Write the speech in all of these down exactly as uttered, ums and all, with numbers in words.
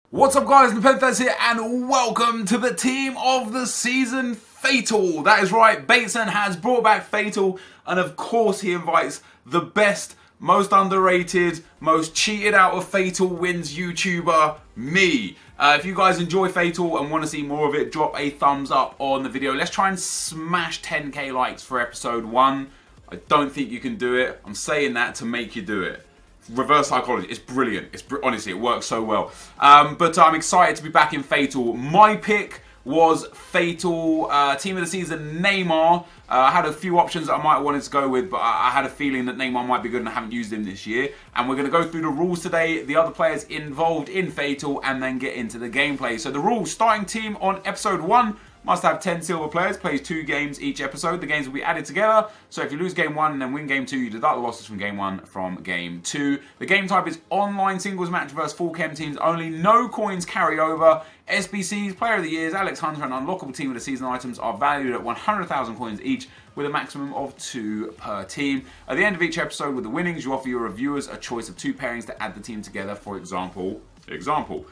What's up guys, Nepenthes here and welcome to the team of the season, Fatal. That is right, Bateson has brought back Fatal and of course he invites the best, most underrated, most cheated out of Fatal wins YouTuber, me. Uh, if you guys enjoy Fatal and want to see more of it, drop a thumbs up on the video. Let's try and smash ten K likes for episode one. I don't think you can do it. I'm saying that to make you do it. Reverse psychology, it's brilliant. It's br honestly, it works so well. Um, but I'm excited to be back in Fatal. My pick was Fatal uh, team of the season, Neymar. Uh, I had a few options that I might have wanted to go with, but I, I had a feeling that Neymar might be good and I haven't used him this year. And we're going to go through the rules today, the other players involved in Fatal, and then get into the gameplay. So the rules: starting team on episode one must have ten silver players, plays two games each episode. The games will be added together. So if you lose game one and then win game two, you deduct the losses from game one from game two. The game type is online singles match versus full chem teams only. No coins carry over. S B Cs, Player of the Years, Alex Hunter and Unlockable Team of the Season items are valued at one hundred thousand coins each with a maximum of two per team. At the end of each episode with the winnings, you offer your reviewers a choice of two pairings to add the team together. For example, example.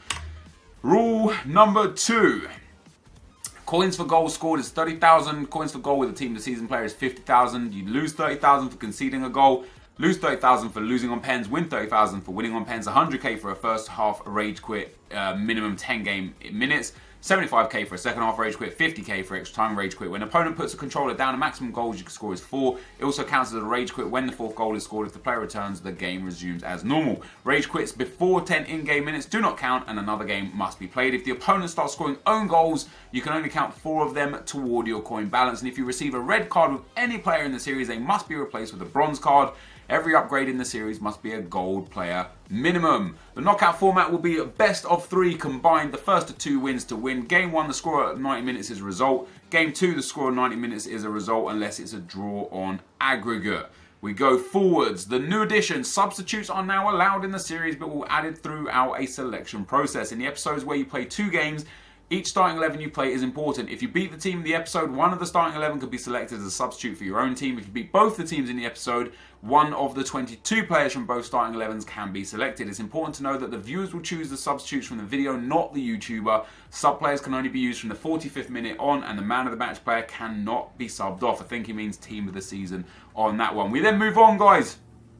Rule number two. Coins for goals scored is thirty thousand. Coins for goal with a team of the season player is fifty thousand. You lose thirty thousand for conceding a goal. Lose thirty thousand for losing on pens. Win thirty thousand for winning on pens. one hundred K for a first half rage quit, uh, minimum ten game minutes. seventy-five K for a second half rage quit. fifty K for extra time rage quit. When an opponent puts a controller down, the maximum goals you can score is four. It also counts as a rage quit when the fourth goal is scored. If the player returns, the game resumes as normal. Rage quits before ten in-game minutes do not count and another game must be played. If the opponent starts scoring own goals, you can only count four of them toward your coin balance. And if you receive a red card with any player in the series, they must be replaced with a bronze card. Every upgrade in the series must be a gold player minimum. The knockout format will be best of three combined. The first of two wins to win. Game one, the score at ninety minutes is a result. Game two, the score at ninety minutes is a result unless it's a draw on aggregate. We go forwards. The new addition, substitutes are now allowed in the series but will be added throughout a selection process. In the episodes where you play two games, each starting eleven you play is important. If you beat the team in the episode, one of the starting eleven could be selected as a substitute for your own team. If you beat both the teams in the episode, one of the twenty-two players from both starting elevens can be selected. It's important to know that the viewers will choose the substitutes from the video, not the YouTuber. Sub players can only be used from the forty-fifth minute on, and the man of the match player cannot be subbed off. I think he means team of the season on that one. We then move on, guys,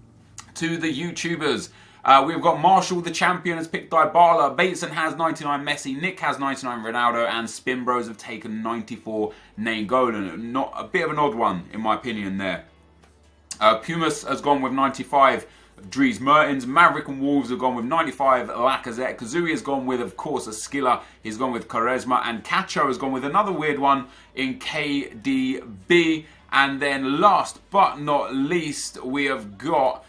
to the YouTubers. Uh, we've got Marshall, the champion, has picked Dybala. Bateson has ninety-nine Messi. Nick has ninety-nine Ronaldo. And Spin Bros have taken ninety-four Nainggolan. Not a bit of an odd one, in my opinion, there. Uh, Pumas has gone with ninety-five Dries Mertens. Maverick and Wolves have gone with ninety-five Lacazette. Kazooie has gone with, of course, a Skiller. He's gone with Quaresma. And Cacho has gone with another weird one in K D B. And then last but not least, we have got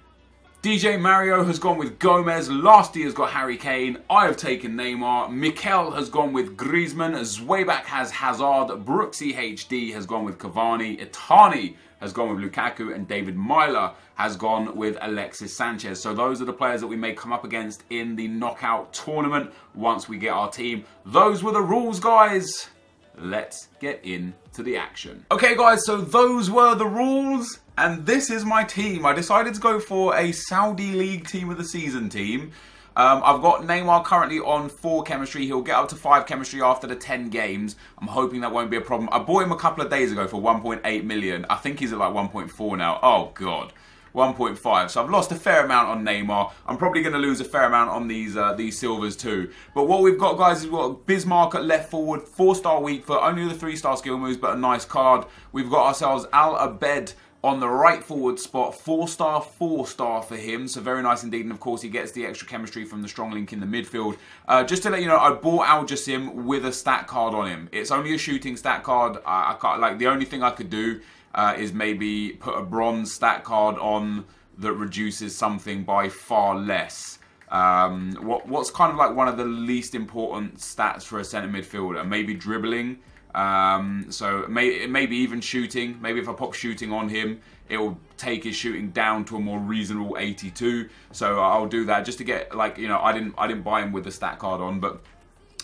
D J Mario has gone with Gomez. Lasty has got Harry Kane. I have taken Neymar. Mikel has gone with Griezmann. Zweibach has Hazard. Brooksy H D has gone with Cavani. Itani has gone with Lukaku. And David Myler has gone with Alexis Sanchez. So those are the players that we may come up against in the knockout tournament once we get our team. Those were the rules, guys. Let's get into the action. Okay, guys, so those were the rules. And this is my team. I decided to go for a Saudi League team of the season team. Um, I've got Neymar currently on four chemistry. He'll get up to five chemistry after the ten games. I'm hoping that won't be a problem. I bought him a couple of days ago for one point eight million. I think he's at like one point four now. Oh, God. one point five. So I've lost a fair amount on Neymar. I'm probably going to lose a fair amount on these uh, these silvers too. But what we've got, guys, is we've got Bismarck at left forward. Four-star weak foot. Only the three-star skill moves, but a nice card. We've got ourselves Al Abed on the right forward spot. Four-star, four-star for him. So very nice indeed. And of course, he gets the extra chemistry from the strong link in the midfield. Uh, just to let you know, I bought Al Jassim with a stat card on him. It's only a shooting stat card. I, I can't, like, the only thing I could do Uh, is maybe put a bronze stat card on that reduces something by far less. Um, what, what's kind of like one of the least important stats for a centre midfielder? Maybe dribbling. Um, so may, maybe even shooting. Maybe if I pop shooting on him, it will take his shooting down to a more reasonable eighty-two. So I'll do that just to get, like, you know, I didn't I didn't buy him with the stat card on, but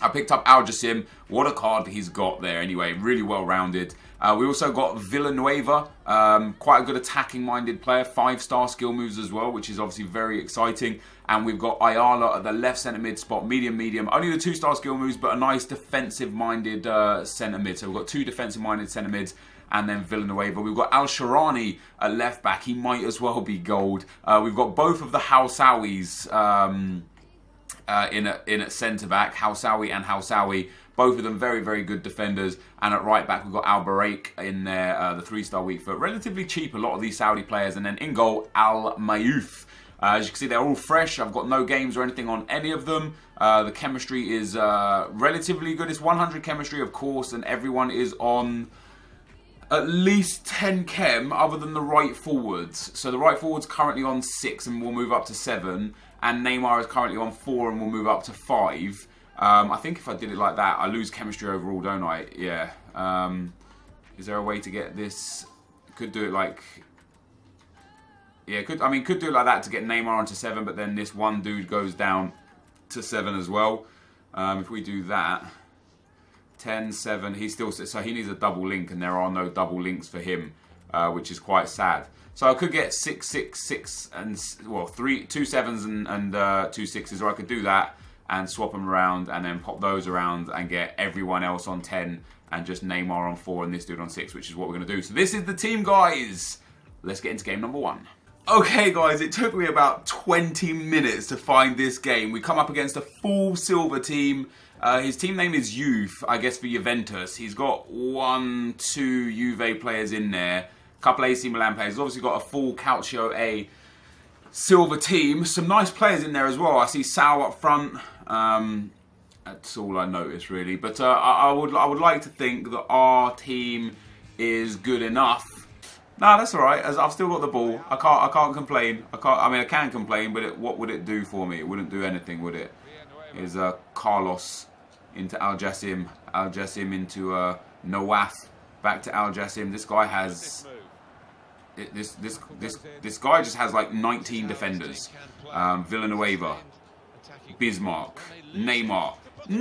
I picked up Al Jassim. What a card he's got there anyway. Really well rounded. Uh, we also got Villanueva. Um, quite a good attacking minded player. Five star skill moves as well, which is obviously very exciting. And we've got Ayala at the left centre mid spot. Medium, medium. Only the two star skill moves, but a nice defensive minded uh, centre mid. So we've got two defensive minded centre mids. And then Villanueva. We've got Al Sharani at left back. He might as well be gold. Uh, we've got both of the Hawsawis. Um, Uh, in at, in at centre back, Hawsawi and Hawsawi, both of them very, very good defenders. And at right back, we've got Al Baraik in there, uh, the three star weak foot. Relatively cheap, a lot of these Saudi players. And then in goal, Al Mayouf. Uh, as you can see, they're all fresh. I've got no games or anything on any of them. Uh, the chemistry is uh, relatively good. It's one hundred chemistry, of course, and everyone is on at least ten chem other than the right forwards. So the right forward's currently on six and we'll move up to seven. And Neymar is currently on four and we'll move up to five. Um, I think if I did it like that, I lose chemistry overall, don't I? Yeah. Um, is there a way to get this? Could do it like... Yeah, could I mean, could do it like that to get Neymar onto seven, but then this one dude goes down to seven as well. Um, if we do that... ten, seven, he's still... So he needs a double link and there are no double links for him, uh, which is quite sad. So I could get six, six, six, and well, three, two sevens and, and uh, two sixes, or I could do that and swap them around and then pop those around and get everyone else on ten and just Neymar on four and this dude on six, which is what we're going to do. So this is the team, guys. Let's get into game number one. Okay, guys, it took me about twenty minutes to find this game. We come up against a full silver team. Uh, his team name is Youth, I guess for Juventus. He's got one, two Juve players in there. Couple A C Milan players. He's obviously got a full Calcio A silver team. Some nice players in there as well. I see Sal up front. Um, that's all I noticed really. But uh, I, I would I would like to think that our team is good enough. No, that's all right. As I've still got the ball. I can't I can't complain. I can't. I mean I can complain, but it, what would it do for me? It wouldn't do anything, would it? Is uh, Carlos into Al Jassim. Al Jassim into uh, Nawaf. Back to Al Jassim. This guy has. It, this this this this guy just has like nineteen defenders. Um, Villanueva, Bismarck, Neymar,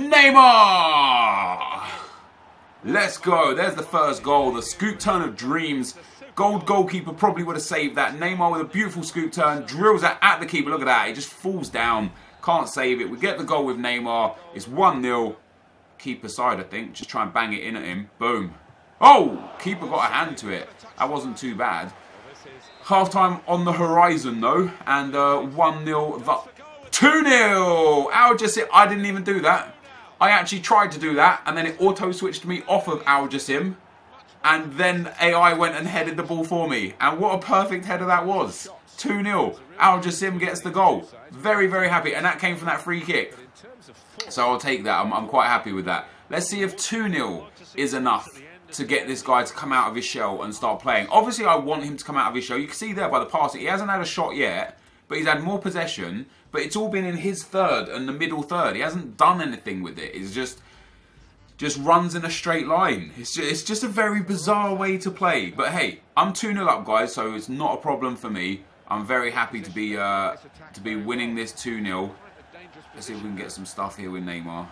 Neymar. Let's go. There's the first goal. The scoop turn of dreams. Gold goalkeeper probably would have saved that. Neymar with a beautiful scoop turn, drills it at the keeper. Look at that. He just falls down. Can't save it. We get the goal with Neymar. It's one nil. Keeper side, I think. Just try and bang it in at him. Boom. Oh! Keeper got a hand to it. That wasn't too bad. Half-time on the horizon, though. And uh, one nil. two nil! Al Jassim. I didn't even do that. I actually tried to do that. And then it auto-switched me off of Al Jassim. And then A I went and headed the ball for me. And what a perfect header that was. two nil. Al Jassim gets the goal. Very, very happy. And that came from that free kick. So I'll take that. I'm, I'm quite happy with that. Let's see if two nil is enough to get this guy to come out of his shell and start playing. Obviously, I want him to come out of his shell. You can see there by the pass, he hasn't had a shot yet, but he's had more possession. But it's all been in his third and the middle third. He hasn't done anything with it. It's just just runs in a straight line. It's just, it's just a very bizarre way to play. But hey, I'm two nil up, guys, so it's not a problem for me. I'm very happy to be uh, to be winning this two nil. Let's see if we can get some stuff here with Neymar.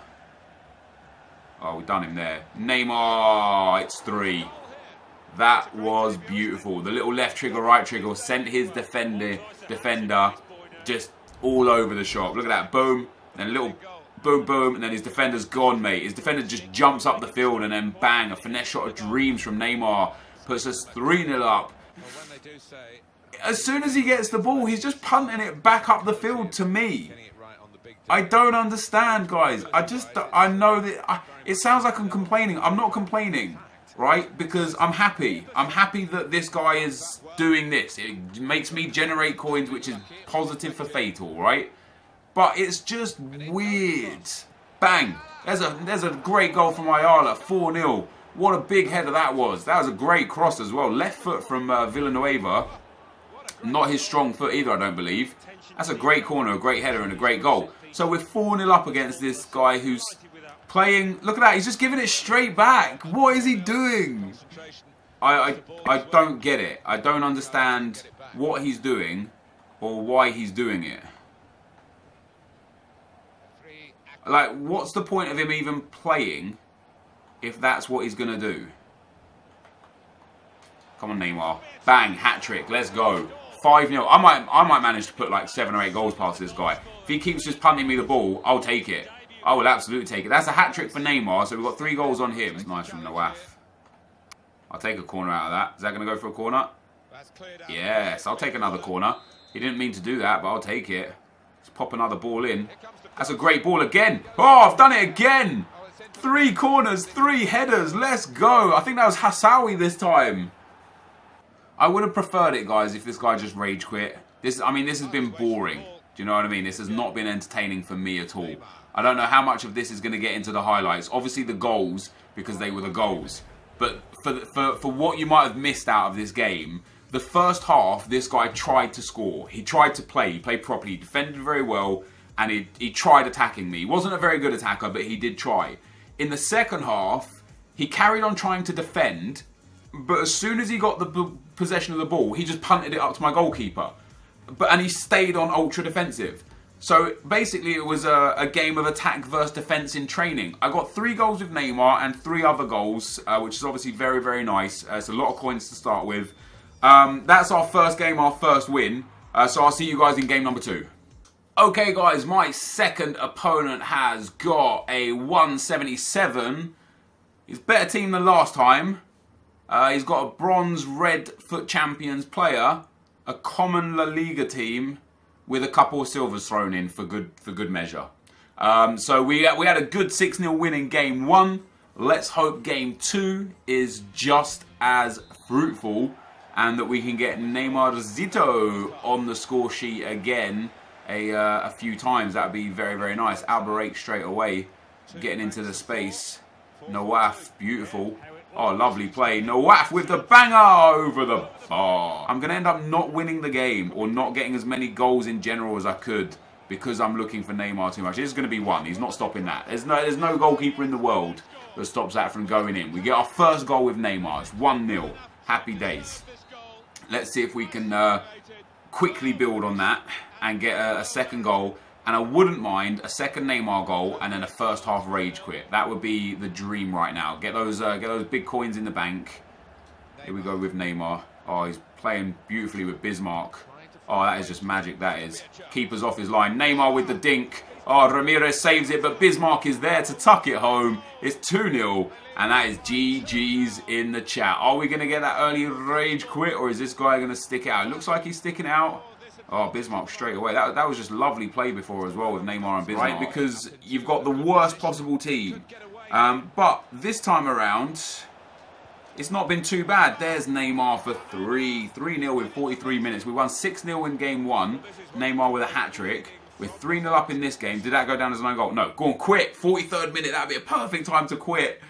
Oh, we've done him there. Neymar, it's three. That was beautiful. The little left trigger, right trigger sent his defender, defender just all over the shop. Look at that, boom. Then a little boom, boom, and then his defender's gone, mate. His defender just jumps up the field and then bang, a finesse shot of dreams from Neymar. Puts us three nil up. As soon as he gets the ball, he's just punting it back up the field to me. I don't understand, guys. I just, I know that, I, it sounds like I'm complaining. I'm not complaining, right? Because I'm happy. I'm happy that this guy is doing this. It makes me generate coins, which is positive for Fatal, right? But it's just weird. Bang. There's a, there's a great goal from Ayala, four nil. What a big header that was. That was a great cross as well. Left foot from uh, Villanueva. Not his strong foot either, I don't believe. That's a great corner, a great header and a great goal. So we're four nil up against this guy who's playing... Look at that, he's just giving it straight back. What is he doing? I, I, I don't get it. I don't understand what he's doing or why he's doing it. Like, what's the point of him even playing if that's what he's going to do? Come on, Neymar. Bang, hat-trick. Let's go. five nil. I might, I might manage to put like seven or eight goals past this guy. If he keeps just punting me the ball, I'll take it. I will absolutely take it. That's a hat-trick for Neymar, so we've got three goals on him. It's nice from Nawaf. I'll take a corner out of that. Is that going to go for a corner? Yes, I'll take another corner. He didn't mean to do that, but I'll take it. Let's pop another ball in. That's a great ball again. Oh, I've done it again. Three corners, three headers. Let's go. I think that was Hassawi this time. I would have preferred it, guys, if this guy just rage quit. This, I mean, this has been boring. Do you know what I mean? This has not been entertaining for me at all. I don't know how much of this is going to get into the highlights. Obviously, the goals, because they were the goals. But for, for, for what you might have missed out of this game, the first half, this guy tried to score. He tried to play. He played properly. He defended very well. And he, he tried attacking me. He wasn't a very good attacker, but he did try. In the second half, he carried on trying to defend. But as soon as he got the possession of the ball, he just punted it up to my goalkeeper. But and he stayed on ultra defensive. So basically it was a, a game of attack versus defence in training. I got three goals with Neymar and three other goals, uh, which is obviously very, very nice. Uh, it's a lot of coins to start with. Um, that's our first game, our first win. Uh, so I'll see you guys in game number two. Okay guys, my second opponent has got a one seventy-seven. He's a better team than last time. Uh, he's got a bronze red foot champions player, a common La Liga team with a couple of silvers thrown in for good for good measure. Um, so we, we had a good six nil win in game one. Let's hope game two is just as fruitful and that we can get Neymarzito on the score sheet again a, uh, a few times. That would be very, very nice. Albarrake straight away, getting into the space. Nawaf, beautiful. Oh, lovely play. Nawaf with the banger over the bar. I'm going to end up not winning the game or not getting as many goals in general as I could because I'm looking for Neymar too much. This is going to be one. He's not stopping that. There's no, there's no goalkeeper in the world that stops that from going in. We get our first goal with Neymar. It's one nil. Happy days. Let's see if we can uh, quickly build on that and get a, a second goal. And I wouldn't mind a second Neymar goal and then a first half rage quit. That would be the dream right now. Get those uh, get those big coins in the bank. Here we go with Neymar. Oh, he's playing beautifully with Bismarck. Oh, that is just magic, that is. Keeper's off his line. Neymar with the dink. Oh, Ramirez saves it, but Bismarck is there to tuck it home. It's two nil. And that is G G's in the chat. Are we going to get that early rage quit or is this guy going to stick it out? It looks like he's sticking out. Oh, Bismarck straight away. That, that was just lovely play before as well with Neymar and Bismarck. Right, because you've got the worst possible team. Um, but this time around, it's not been too bad. There's Neymar for three. three nil with forty-three minutes. We won six nil in game one. Neymar with a hat-trick. We're three nil up in this game. Did that go down as an own goal? No. Go on, quit. forty-third minute. That would be a perfect time to quit.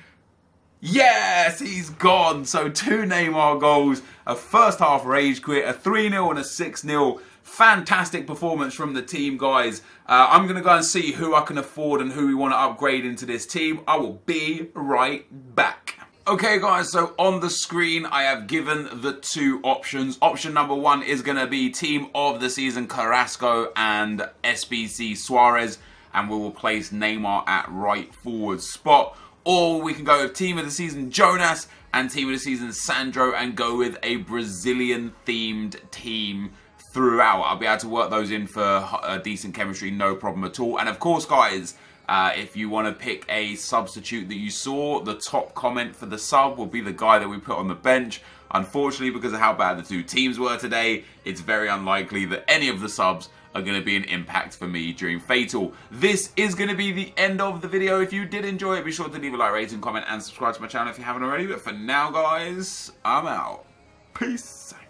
Yes, he's gone. So two Neymar goals, a first half rage quit, a three nil and a six nil. Fantastic performance from the team, guys. Uh, I'm going to go and see who I can afford and who we want to upgrade into this team. I will be right back. Okay, guys, so on the screen, I have given the two options. Option number one is going to be Team of the Season Carrasco and S B C Suarez, and we will place Neymar at right forward spot. Or we can go with Team of the Season Jonas and Team of the Season Sandro and go with a Brazilian-themed team throughout. I'll be able to work those in for a decent chemistry, no problem at all. And of course, guys, uh, if you want to pick a substitute that you saw, the top comment for the sub will be the guy that we put on the bench. Unfortunately, because of how bad the two teams were today, it's very unlikely that any of the subs are going to be an impact for me during Fatal. This is going to be the end of the video. If you did enjoy it, be sure to leave a like, rating, comment, and subscribe to my channel if you haven't already. But for now, guys, I'm out. Peace.